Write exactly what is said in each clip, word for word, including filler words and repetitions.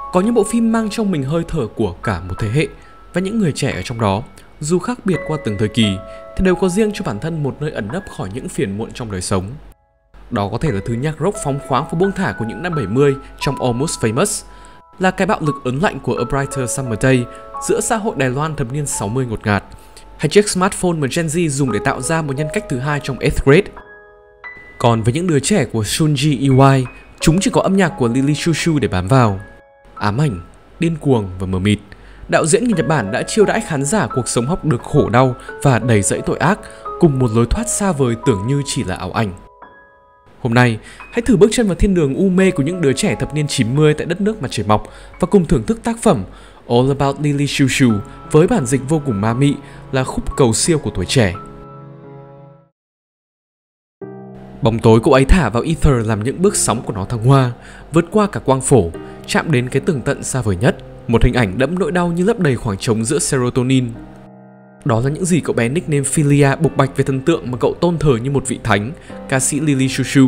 Có những bộ phim mang trong mình hơi thở của cả một thế hệ, và những người trẻ ở trong đó, dù khác biệt qua từng thời kỳ, thì đều có riêng cho bản thân một nơi ẩn nấp khỏi những phiền muộn trong đời sống. Đó có thể là thứ nhạc rock phóng khoáng và buông thả của những năm bảy mươi trong Almost Famous, là cái bạo lực ớn lạnh của A Brighter Summer Day giữa xã hội Đài Loan thập niên sáu mươi ngột ngạt, hay chiếc smartphone mà Gen Z dùng để tạo ra một nhân cách thứ hai trong eighth grade. Còn với những đứa trẻ của Sunji e i, chúng chỉ có âm nhạc của Lily Choo để bám vào. Ám ảnh, điên cuồng và mờ mịt, đạo diễn người Nhật Bản đã chiêu đãi khán giả cuộc sống học được khổ đau và đầy dẫy tội ác cùng một lối thoát xa vời tưởng như chỉ là ảo ảnh. Hôm nay, hãy thử bước chân vào thiên đường u mê của những đứa trẻ thập niên chín mươi tại đất nước mặt trời mọc và cùng thưởng thức tác phẩm All About Lily Choo với bản dịch vô cùng ma mị, là khúc cầu siêu của tuổi trẻ. Bóng tối cô ấy thả vào ether làm những bước sóng của nó thăng hoa, vượt qua cả quang phổ, chạm đến cái tường tận xa vời nhất, một hình ảnh đẫm nỗi đau như lấp đầy khoảng trống giữa serotonin. Đó là những gì cậu bé nickname Philia bộc bạch về thần tượng mà cậu tôn thờ như một vị thánh, ca sĩ Lily Choo.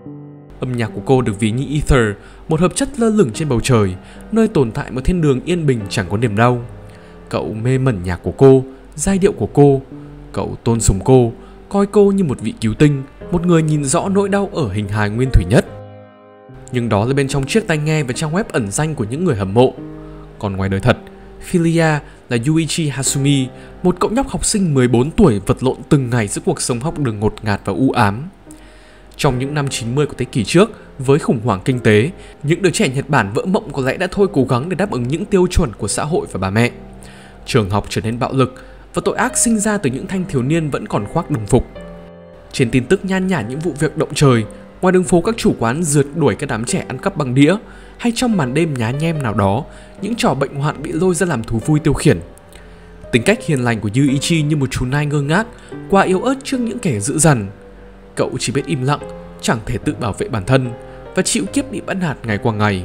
Âm nhạc của cô được ví như ether, một hợp chất lơ lửng trên bầu trời, nơi tồn tại một thiên đường yên bình chẳng có niềm đau. Cậu mê mẩn nhạc của cô, giai điệu của cô, cậu tôn sùng cô, coi cô như một vị cứu tinh, một người nhìn rõ nỗi đau ở hình hài nguyên thủy nhất. Nhưng đó là bên trong chiếc tai nghe và trang web ẩn danh của những người hâm mộ. Còn ngoài đời thật, Philia là Yuichi Hasumi, một cậu nhóc học sinh mười bốn tuổi vật lộn từng ngày giữa cuộc sống học đường ngột ngạt và u ám. Trong những năm chín mươi của thế kỷ trước, với khủng hoảng kinh tế, những đứa trẻ Nhật Bản vỡ mộng có lẽ đã thôi cố gắng để đáp ứng những tiêu chuẩn của xã hội và bà mẹ. Trường học trở nên bạo lực và tội ác sinh ra từ những thanh thiếu niên vẫn còn khoác đồng phục. Trên tin tức nhan nhản những vụ việc động trời, ngoài đường phố các chủ quán rượt đuổi các đám trẻ ăn cắp bằng đĩa, hay trong màn đêm nhá nhem nào đó, những trò bệnh hoạn bị lôi ra làm thú vui tiêu khiển. Tính cách hiền lành của Yuichi như một chú nai ngơ ngác, quá yếu ớt trước những kẻ dữ dằn. Cậu chỉ biết im lặng, chẳng thể tự bảo vệ bản thân, và chịu kiếp bị bắt nạt ngày qua ngày.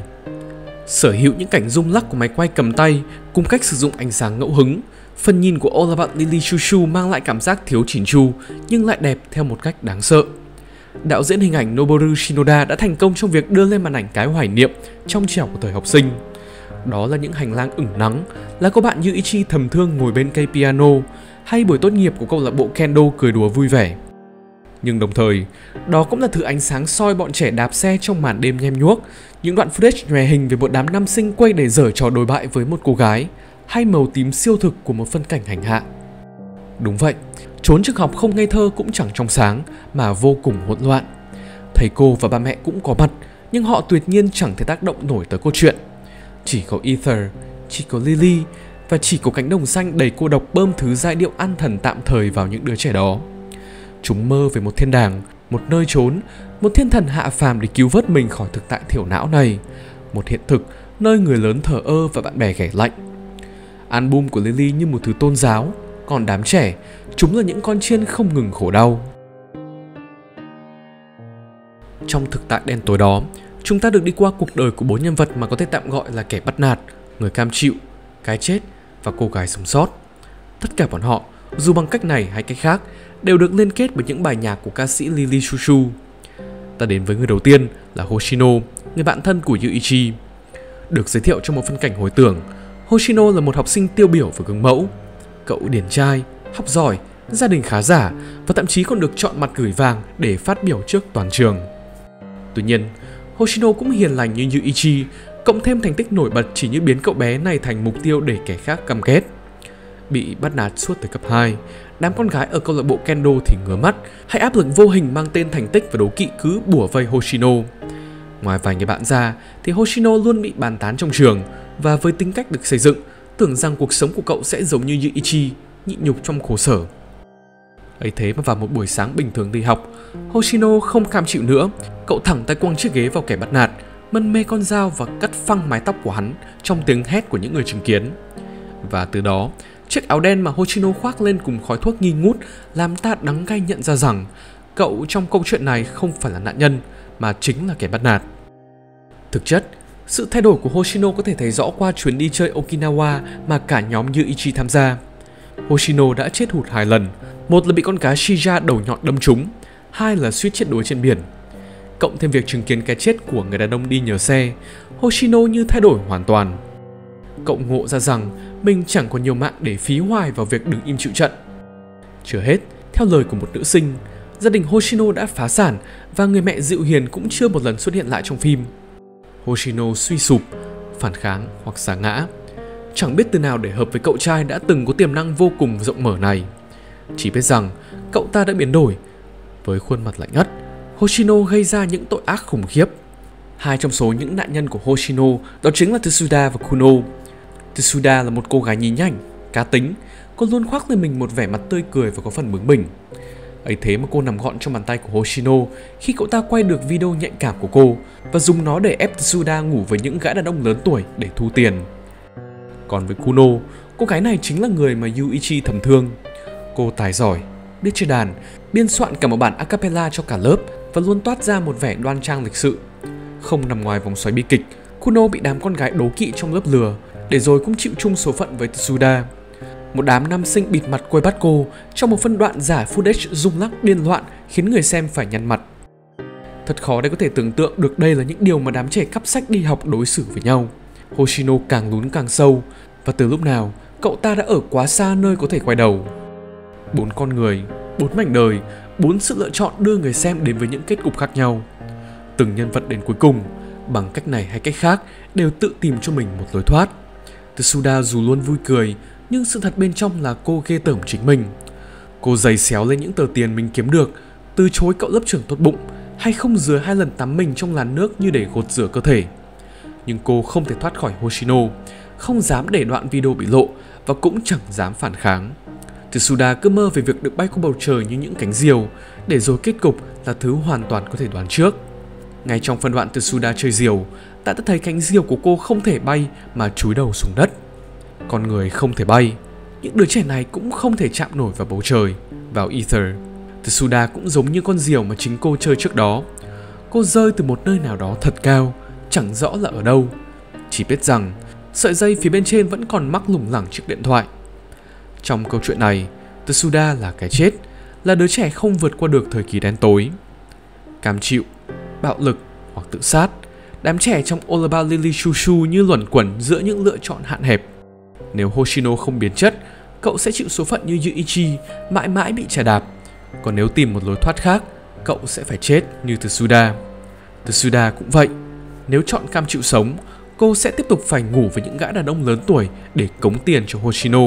Sở hữu những cảnh rung lắc của máy quay cầm tay cùng cách sử dụng ánh sáng ngẫu hứng, phần nhìn của All About Lily Choo mang lại cảm giác thiếu chỉn chu nhưng lại đẹp theo một cách đáng sợ. Đạo diễn hình ảnh Noboru Shinoda đã thành công trong việc đưa lên màn ảnh cái hoài niệm trong trẻo của thời học sinh. Đó là những hành lang ửng nắng, là cô bạn Yuichi thầm thương ngồi bên cây piano, hay buổi tốt nghiệp của câu lạc bộ kendo cười đùa vui vẻ. Nhưng đồng thời, đó cũng là thứ ánh sáng soi bọn trẻ đạp xe trong màn đêm nhem nhuốc, những đoạn footage nhòe hình về một đám nam sinh quay để giở trò đồi bại với một cô gái, hay màu tím siêu thực của một phân cảnh hành hạ. Đúng vậy, chốn trường học không ngây thơ cũng chẳng trong sáng mà vô cùng hỗn loạn. Thầy cô và ba mẹ cũng có mặt, nhưng họ tuyệt nhiên chẳng thể tác động nổi tới câu chuyện. Chỉ có ether, chỉ có Lily, và chỉ có cánh đồng xanh đầy cô độc bơm thứ giai điệu an thần tạm thời vào những đứa trẻ đó. Chúng mơ về một thiên đàng, một nơi trốn, một thiên thần hạ phàm để cứu vớt mình khỏi thực tại thiểu não này, một hiện thực nơi người lớn thờ ơ và bạn bè ghẻ lạnh. Album của Lily như một thứ tôn giáo, còn đám trẻ, chúng là những con chiên không ngừng khổ đau. Trong thực tại đen tối đó, chúng ta được đi qua cuộc đời của bốn nhân vật mà có thể tạm gọi là kẻ bắt nạt, người cam chịu, cái chết và cô gái sống sót. Tất cả bọn họ, dù bằng cách này hay cách khác, đều được liên kết bởi những bài nhạc của ca sĩ Lily Choo. Ta đến với người đầu tiên là Hoshino, người bạn thân của Yuichi. Được giới thiệu trong một phân cảnh hồi tưởng, Hoshino là một học sinh tiêu biểu và gương mẫu. Cậu điển trai, học giỏi, gia đình khá giả và thậm chí còn được chọn mặt gửi vàng để phát biểu trước toàn trường. Tuy nhiên, Hoshino cũng hiền lành như Yuichi, cộng thêm thành tích nổi bật chỉ như biến cậu bé này thành mục tiêu để kẻ khác căm ghét. Bị bắt nạt suốt tới cấp hai, đám con gái ở câu lạc bộ kendo thì ngứa mắt, hay áp lực vô hình mang tên thành tích và đố kỵ cứ bủa vây Hoshino. Ngoài vài người bạn ra thì Hoshino luôn bị bàn tán trong trường, và với tính cách được xây dựng, tưởng rằng cuộc sống của cậu sẽ giống như Yuichi, nhịn nhục trong khổ sở. Ấy thế mà vào một buổi sáng bình thường đi học, Hoshino không cam chịu nữa, cậu thẳng tay quăng chiếc ghế vào kẻ bắt nạt, mân mê con dao và cắt phăng mái tóc của hắn trong tiếng hét của những người chứng kiến. Và từ đó, chiếc áo đen mà Hoshino khoác lên cùng khói thuốc nghi ngút làm ta đắng cay nhận ra rằng cậu trong câu chuyện này không phải là nạn nhân mà chính là kẻ bắt nạt. Thực chất, sự thay đổi của Hoshino có thể thấy rõ qua chuyến đi chơi Okinawa mà cả nhóm Yuichi tham gia. Hoshino đã chết hụt hai lần, một là bị con cá Shija đầu nhọn đâm trúng, hai là suýt chết đuối trên biển. cộng thêm việc chứng kiến cái chết của người đàn ông đi nhờ xe, Hoshino như thay đổi hoàn toàn. Cậu ngộ ra rằng mình chẳng còn nhiều mạng để phí hoài vào việc đứng im chịu trận. Chưa hết, theo lời của một nữ sinh, gia đình Hoshino đã phá sản và người mẹ dịu hiền cũng chưa một lần xuất hiện lại trong phim. Hoshino suy sụp, phản kháng hoặc sa ngã, chẳng biết từ nào để hợp với cậu trai đã từng có tiềm năng vô cùng rộng mở này. Chỉ biết rằng cậu ta đã biến đổi. Với khuôn mặt lạnh ngắt, Hoshino gây ra những tội ác khủng khiếp. Hai trong số những nạn nhân của Hoshino đó chính là Tsuda và Kuno. Tsuda là một cô gái nhí nhảnh, cá tính. Cô luôn khoác lên mình một vẻ mặt tươi cười và có phần bướng bỉnh. Ấy thế mà cô nằm gọn trong bàn tay của Hoshino khi cậu ta quay được video nhạy cảm của cô và dùng nó để ép Tsuda ngủ với những gã đàn ông lớn tuổi để thu tiền. Còn với Kuno, cô gái này chính là người mà Yuichi thầm thương. Cô tài giỏi, biết chơi đàn, biên soạn cả một bản a cappella cho cả lớp và luôn toát ra một vẻ đoan trang lịch sự. Không nằm ngoài vòng xoáy bi kịch, Kuno bị đám con gái đố kỵ trong lớp lừa, để rồi cũng chịu chung số phận với Tsuda. Một đám nam sinh bịt mặt quay bắt cô trong một phân đoạn giả footage rung lắc điên loạn khiến người xem phải nhăn mặt. Thật khó để có thể tưởng tượng được đây là những điều mà đám trẻ cắp sách đi học đối xử với nhau. Hoshino càng lún càng sâu, và từ lúc nào cậu ta đã ở quá xa nơi có thể quay đầu. Bốn con người, bốn mảnh đời, bốn sự lựa chọn đưa người xem đến với những kết cục khác nhau. Từng nhân vật đến cuối cùng, bằng cách này hay cách khác, đều tự tìm cho mình một lối thoát. Tsuda dù luôn vui cười, nhưng sự thật bên trong là cô ghê tởm chính mình. Cô giày xéo lên những tờ tiền mình kiếm được, từ chối cậu lớp trưởng tốt bụng, hay không rửa hai lần tắm mình trong làn nước như để gột rửa cơ thể. Nhưng cô không thể thoát khỏi Hoshino, không dám để đoạn video bị lộ và cũng chẳng dám phản kháng. Tsuda cứ mơ về việc được bay qua bầu trời như những cánh diều, để rồi kết cục là thứ hoàn toàn có thể đoán trước. Ngay trong phân đoạn Tsuda chơi diều, ta đã thấy cánh diều của cô không thể bay mà chúi đầu xuống đất. Con người không thể bay, những đứa trẻ này cũng không thể chạm nổi vào bầu trời, vào ether. Tsuda cũng giống như con diều mà chính cô chơi trước đó. Cô rơi từ một nơi nào đó thật cao, chẳng rõ là ở đâu. Chỉ biết rằng sợi dây phía bên trên vẫn còn mắc lủng lẳng chiếc điện thoại. Trong câu chuyện này, Tsuda là cái chết, là đứa trẻ không vượt qua được thời kỳ đen tối. Cam chịu, bạo lực hoặc tự sát, đám trẻ trong All About Lily Choo-Choo như luẩn quẩn giữa những lựa chọn hạn hẹp. Nếu Hoshino không biến chất, cậu sẽ chịu số phận như Yuichi, mãi mãi bị chà đạp. Còn nếu tìm một lối thoát khác, cậu sẽ phải chết như Tsuda. Tsuda cũng vậy. Nếu chọn cam chịu sống, cô sẽ tiếp tục phải ngủ với những gã đàn ông lớn tuổi để cống tiền cho Hoshino.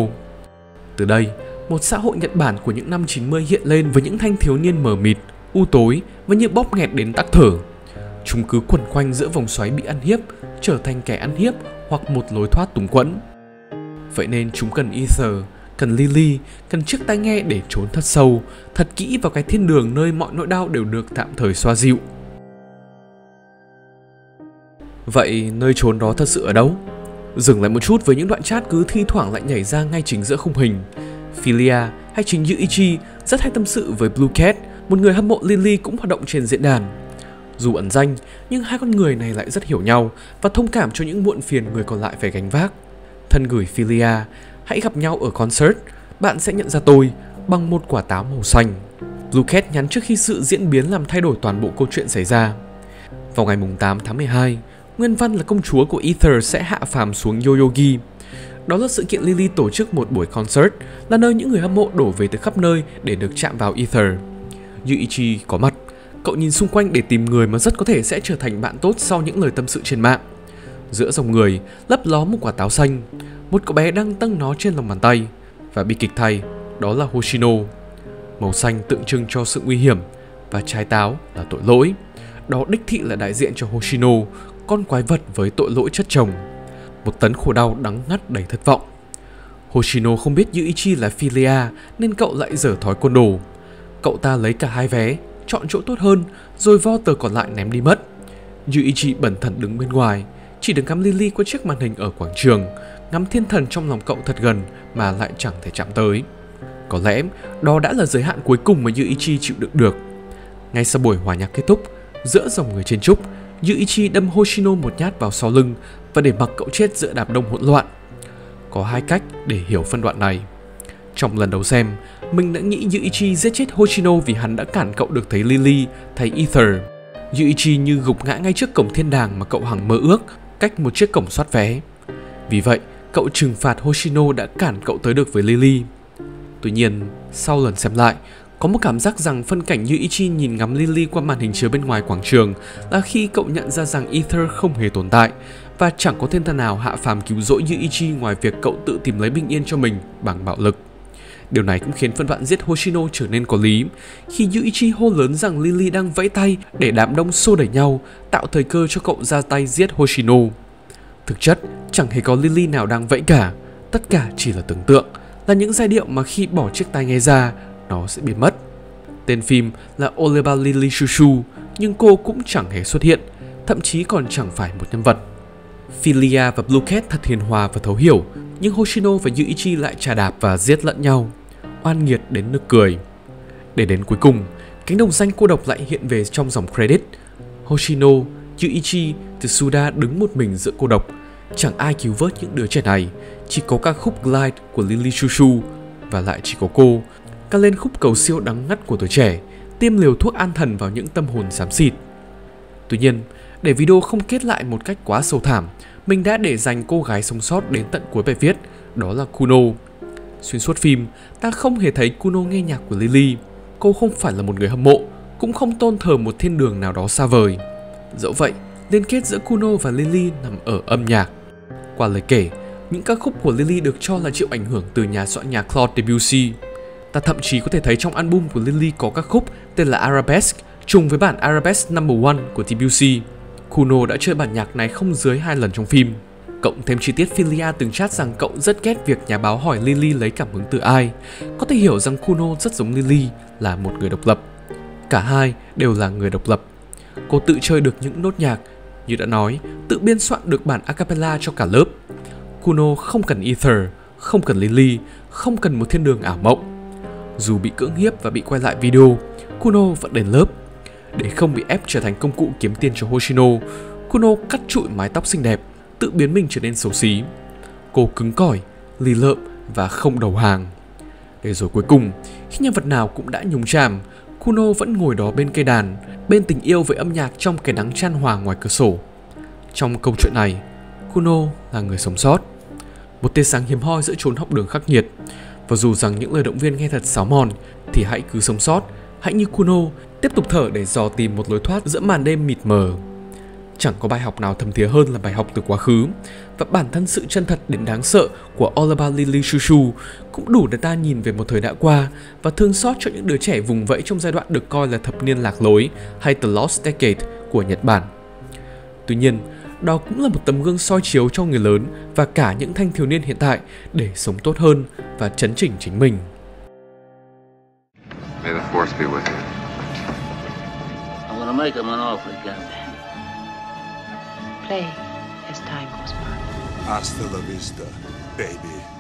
Từ đây, một xã hội Nhật Bản của những năm chín mươi hiện lên với những thanh thiếu niên mờ mịt, u tối và như bóp nghẹt đến tắc thở. Chúng cứ quẩn quanh giữa vòng xoáy bị ăn hiếp, trở thành kẻ ăn hiếp hoặc một lối thoát túng quẫn. Vậy nên chúng cần ether, cần Lily, cần chiếc tai nghe để trốn thật sâu, thật kỹ vào cái thiên đường nơi mọi nỗi đau đều được tạm thời xoa dịu. Vậy nơi trốn đó thật sự ở đâu? Dừng lại một chút với những đoạn chat cứ thi thoảng lại nhảy ra ngay chính giữa khung hình. Philia hay chính Yuichi rất hay tâm sự với Blue Cat, một người hâm mộ Lily cũng hoạt động trên diễn đàn. Dù ẩn danh, nhưng hai con người này lại rất hiểu nhau và thông cảm cho những muộn phiền người còn lại phải gánh vác. Thân gửi Philia, hãy gặp nhau ở concert, bạn sẽ nhận ra tôi bằng một quả táo màu xanh. Blue Cat nhắn trước khi sự diễn biến làm thay đổi toàn bộ câu chuyện xảy ra. Vào ngày tám tháng mười hai, nguyên văn là công chúa của Ether sẽ hạ phàm xuống Yoyogi. Đó là sự kiện Lily tổ chức một buổi concert, là nơi những người hâm mộ đổ về từ khắp nơi để được chạm vào Ether. Yuichi có mặt, cậu nhìn xung quanh để tìm người mà rất có thể sẽ trở thành bạn tốt sau những lời tâm sự trên mạng. Giữa dòng người, lấp ló một quả táo xanh, một cậu bé đang tâng nó trên lòng bàn tay, và bi kịch thay, đó là Hoshino. Màu xanh tượng trưng cho sự nguy hiểm, và trái táo là tội lỗi. Đó đích thị là đại diện cho Hoshino, con quái vật với tội lỗi chất chồng. Một tấn khổ đau đắng ngắt đầy thất vọng. Hoshino không biết Yuichi là Philia nên cậu lại dở thói côn đồ. Cậu ta lấy cả hai vé, chọn chỗ tốt hơn, rồi vo tờ còn lại ném đi mất. Yuichi bẩn thận đứng bên ngoài, chỉ được ngắm Lily qua chiếc màn hình ở quảng trường, ngắm thiên thần trong lòng cậu thật gần mà lại chẳng thể chạm tới. Có lẽ đó đã là giới hạn cuối cùng mà Yuichi chịu đựng được. Ngay sau buổi hòa nhạc kết thúc, giữa dòng người chen chúc, Yuichi đâm Hoshino một nhát vào sau lưng và để mặc cậu chết giữa đám đông hỗn loạn. Có hai cách để hiểu phân đoạn này. Trong lần đầu xem, mình đã nghĩ Yuichi giết chết Hoshino vì hắn đã cản cậu được thấy Lily, thấy Ether. Yuichi như gục ngã ngay trước cổng thiên đàng mà cậu hằng mơ ước, cách một chiếc cổng soát vé. Vì vậy, cậu trừng phạt Hoshino đã cản cậu tới được với Lily. Tuy nhiên, sau lần xem lại, có một cảm giác rằng phân cảnh Yuichi nhìn ngắm Lily qua màn hình chiếu bên ngoài quảng trường là khi cậu nhận ra rằng Ether không hề tồn tại và chẳng có thiên thần nào hạ phàm cứu rỗi Yuichi ngoài việc cậu tự tìm lấy bình yên cho mình bằng bạo lực. Điều này cũng khiến phân đoạn giết Hoshino trở nên có lý, khi Yuichi hô lớn rằng Lily đang vẫy tay để đám đông xô đẩy nhau, tạo thời cơ cho cậu ra tay giết Hoshino. Thực chất, chẳng hề có Lily nào đang vẫy cả, tất cả chỉ là tưởng tượng, là những giai điệu mà khi bỏ chiếc tai nghe ra, nó sẽ biến mất. Tên phim là All About Lily Choo, nhưng cô cũng chẳng hề xuất hiện, thậm chí còn chẳng phải một nhân vật. Philia và Blue Cat thật hiền hòa và thấu hiểu, nhưng Hoshino và Yuichi lại chà đạp và giết lẫn nhau, oan nghiệt đến nực cười. Để đến cuối cùng, cánh đồng xanh cô độc lại hiện về trong dòng credit. Hoshino, Yuichi, Tsuda đứng một mình giữa cô độc. Chẳng ai cứu vớt những đứa trẻ này, chỉ có ca khúc Glide của Lily Choo, và lại chỉ có cô ca lên khúc cầu siêu đắng ngắt của tuổi trẻ, tiêm liều thuốc an thần vào những tâm hồn xám xịt. Tuy nhiên, để video không kết lại một cách quá sâu thảm, mình đã để dành cô gái sống sót đến tận cuối bài viết, đó là Kuno. Xuyên suốt phim, ta không hề thấy Kuno nghe nhạc của Lily. Cô không phải là một người hâm mộ, cũng không tôn thờ một thiên đường nào đó xa vời. Dẫu vậy, liên kết giữa Kuno và Lily nằm ở âm nhạc. Qua lời kể, những ca khúc của Lily được cho là chịu ảnh hưởng từ nhà soạn nhạc Claude Debussy. Ta thậm chí có thể thấy trong album của Lily có ca khúc tên là Arabesque, trùng với bản Arabesque number one của Debussy. Kuno đã chơi bản nhạc này không dưới hai lần trong phim. Cộng thêm chi tiết Philia từng chat rằng cậu rất ghét việc nhà báo hỏi Lily lấy cảm hứng từ ai. Có thể hiểu rằng Kuno rất giống Lily, là một người độc lập. Cả hai đều là người độc lập. Cô tự chơi được những nốt nhạc, như đã nói, tự biên soạn được bản a cappella cho cả lớp. Kuno không cần Ether, không cần Lily, không cần một thiên đường ảo mộng. Dù bị cưỡng hiếp và bị quay lại video, Kuno vẫn đến lớp. Để không bị ép trở thành công cụ kiếm tiền cho Hoshino, Kuno cắt trụi mái tóc xinh đẹp, tự biến mình trở nên xấu xí. Cô cứng cỏi, lì lợm và không đầu hàng. Để rồi cuối cùng, khi nhân vật nào cũng đã nhúng chàm, Kuno vẫn ngồi đó bên cây đàn, bên tình yêu với âm nhạc trong cái nắng chan hòa ngoài cửa sổ. Trong câu chuyện này, Kuno là người sống sót, một tia sáng hiếm hoi giữa chốn học đường khắc nghiệt. Và dù rằng những lời động viên nghe thật sáo mòn, thì hãy cứ sống sót, hãy như Kuno, tiếp tục thở để dò tìm một lối thoát giữa màn đêm mịt mờ. Chẳng có bài học nào thấm thía hơn là bài học từ quá khứ, và bản thân sự chân thật đến đáng sợ của All About Lily Choo cũng đủ để ta nhìn về một thời đã qua và thương xót cho những đứa trẻ vùng vẫy trong giai đoạn được coi là thập niên lạc lối hay The Lost Decade của Nhật Bản. Tuy nhiên, đó cũng là một tấm gương soi chiếu cho người lớn và cả những thanh thiếu niên hiện tại để sống tốt hơn và chấn chỉnh chính mình. May the force be with you. I'm gonna make him an offer again. Play as time goes by. Hasta la vista, baby.